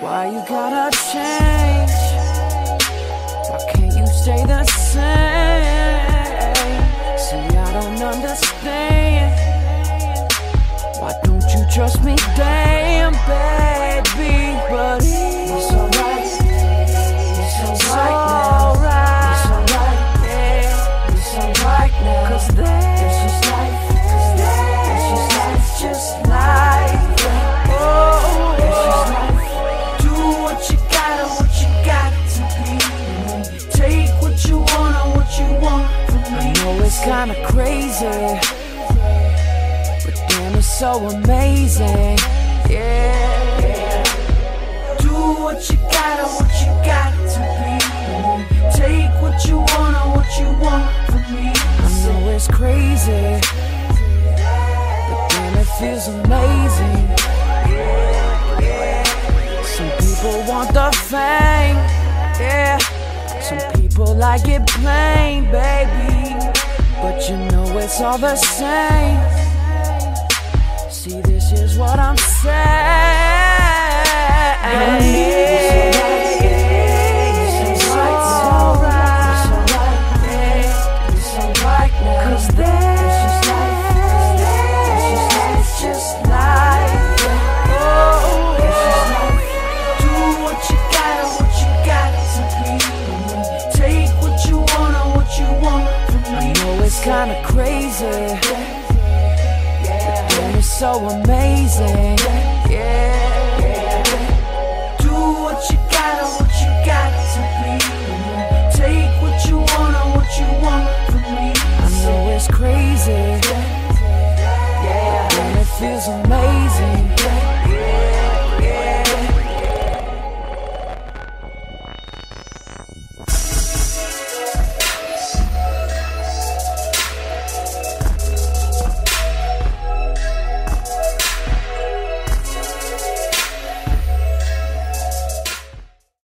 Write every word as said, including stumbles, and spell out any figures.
Why you gotta change? Why can't you stay the same? See, I don't understand. Why don't you trust me, damn baby? But it's alright, it's alright, it's alright, yeah, it's alright now. Cause that's just life, cause that's just life, just life. Oh, it's just life. Do what you gotta, what you got to be. Take what you want and what you want from me. I know it's kinda crazy, it's so amazing, yeah, yeah. Do what you gotta, what you got to be. Take what you want and what you want from me. I know it's crazy, but damn, it feels amazing, yeah, yeah. Some people want the fame, yeah. Some people like it plain, baby, but you know it's all the same. See, this is what I'm saying. It's alright, it's alright now. Cause that's just life, that's just life, just life. Oh, it's just life. Do what you gotta, what you got to be. Take what you want and what you want from me. I know it's kinda crazy, it's so amazing, yeah, yeah. Do what you gotta, what you got to be. Take what you want and what you want from me. I know it's crazy, yeah, and it feels amazing.